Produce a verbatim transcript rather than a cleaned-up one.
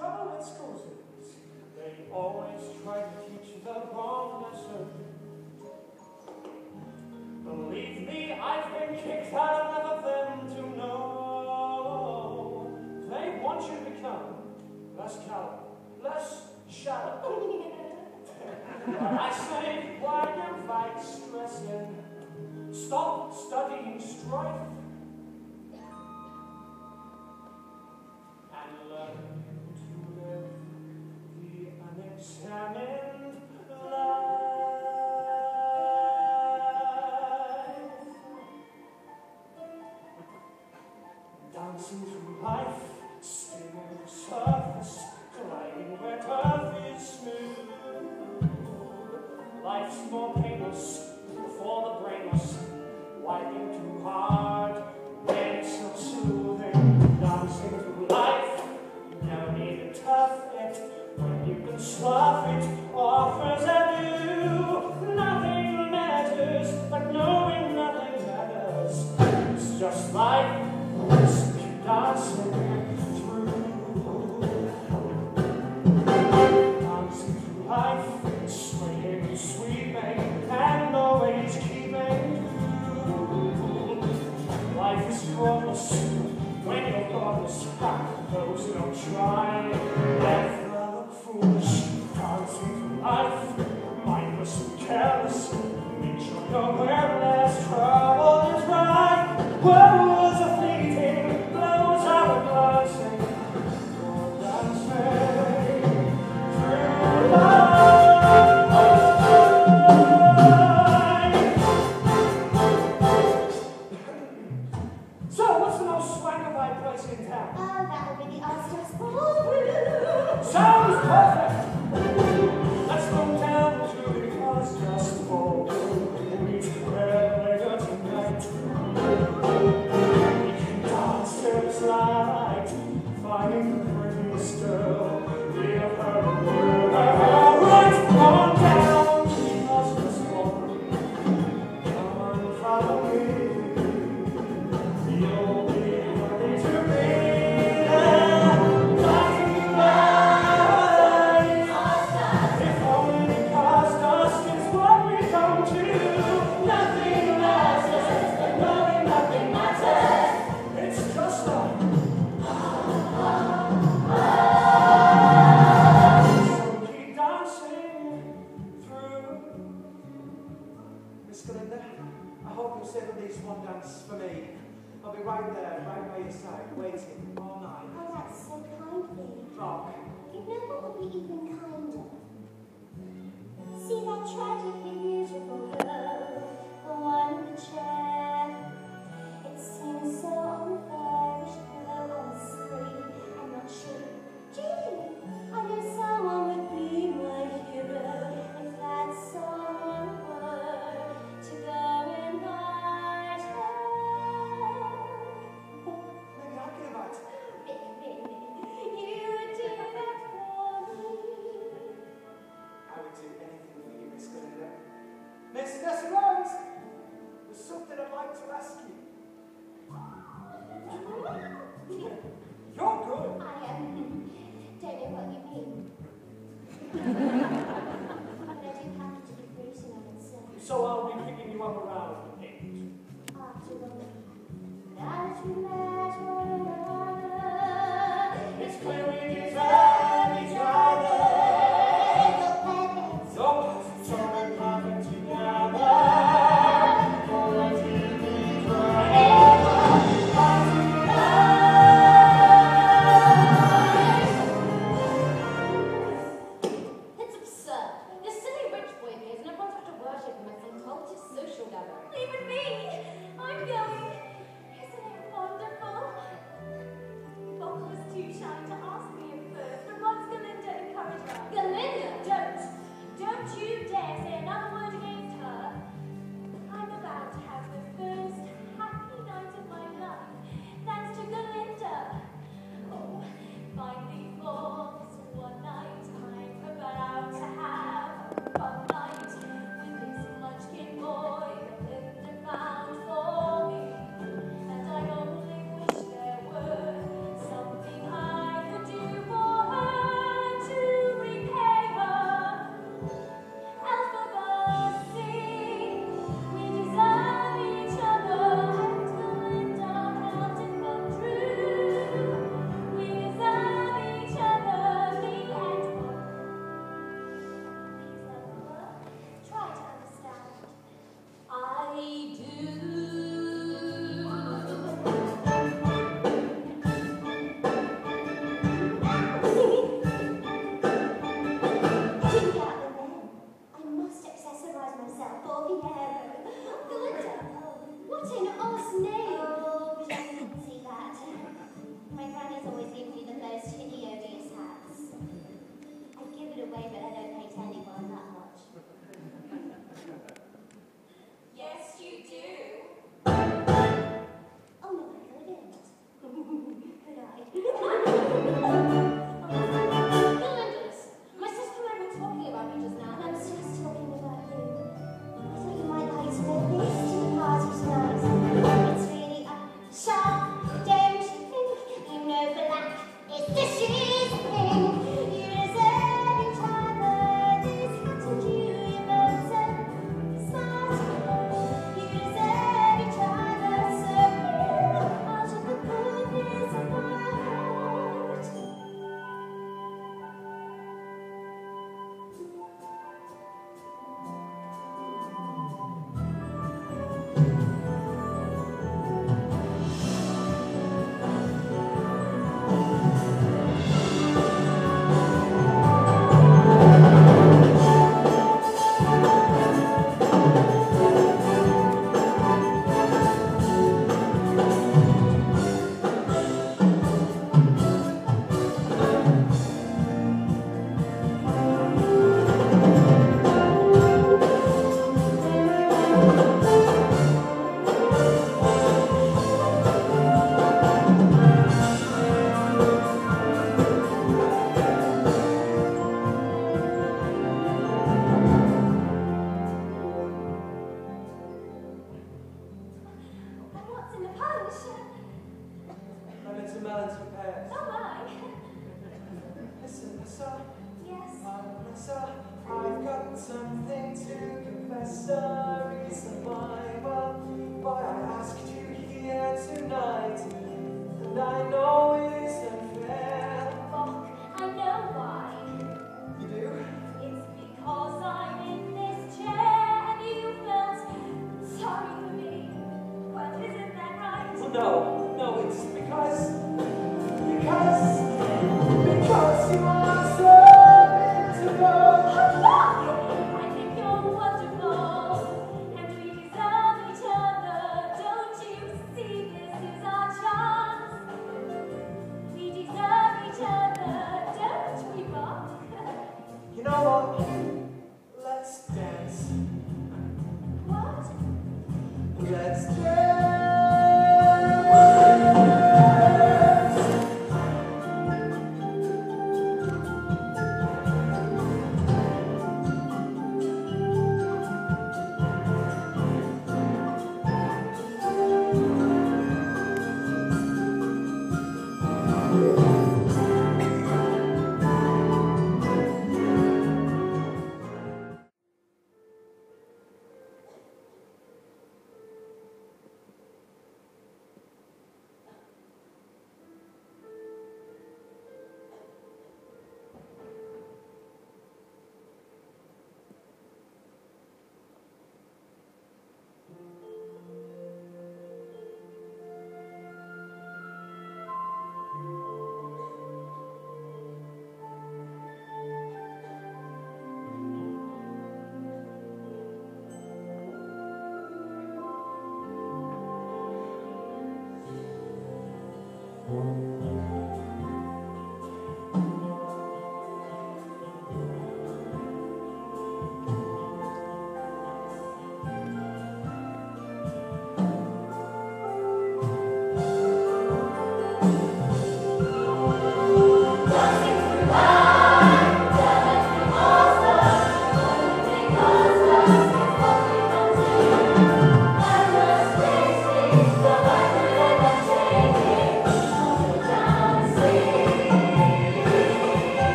trouble with schools is they always try to teach the wrong lesson. Believe me, I've been kicked out enough of them to know they want you to become less callow, less shallow. But I say, why invite stress in? Stop studying strife and learn to live the unexamined life. Dancing through life, skimming the surface, gliding where turf is smooth. Life's more painless for the brainless, wiping too hard when it's not soothing. Dancing through life, you never need to tough it when you can slough it. Offers adieu, nothing matters, but knowing nothing matters. It's just life, it's keep dancing through. Dancing through life, swinging, sweeping, and always keeping cool. Life is flawless when you're thoughtless. Those who don't try never look foolish. Dancing through life, mindless and careless. Make sure you're where less trouble is right. Words are fleeting, blows are glancing. You're dancing through life. So, what's the most swangified place in town? Oh, that will be the Oscars Ballroom. Sounds perfect! Let's go down to the Oscars Ballroom. Meet Red later tonight. We can dance till it's light, finding